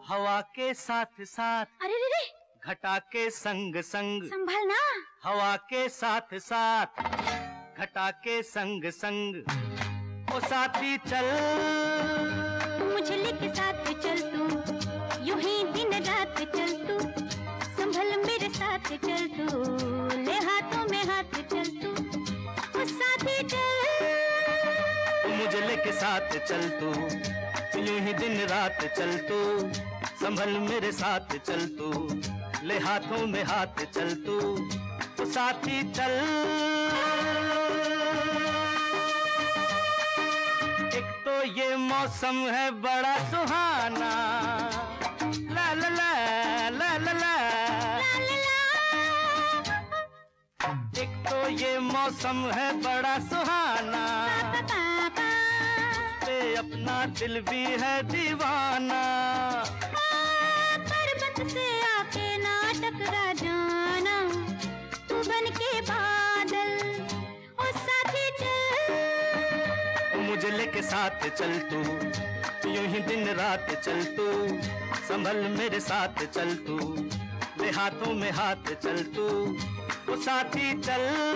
हवा के साथ साथ, अरे रे रे, घटा के संग संग, संभलना। हवा के साथ साथ, घटा के संग संग, ओ साथी चल, मुझे लेके साथ चल तू, यूं ही दिन रात चल तू, संभल मेरे साथ चल तू, ले हाथों में हाथ चल तू, ओ साथी चल, मुझे लेके साथ चल तू, यूं ही दिन रात चल तू, संभल मेरे साथ चल तू, ले हाथों में हाथ चल तू, ओ साथी चल। एक तो ये मौसम है बड़ा सुहाना, ला ला ला ला ला ला, एक तो ये मौसम है बड़ा सुहाना, पे अपना दिल भी है दीवाना, पर्वत से आके ना टकरा जाना, तू बन के बादल, ओ साथी चल, मुझे लेके साथ चल तू, यूं ही दिन रात चल तू, संभल मेरे साथ चल तू, ले हाथों में हाथ चल तू, ओ साथी चल।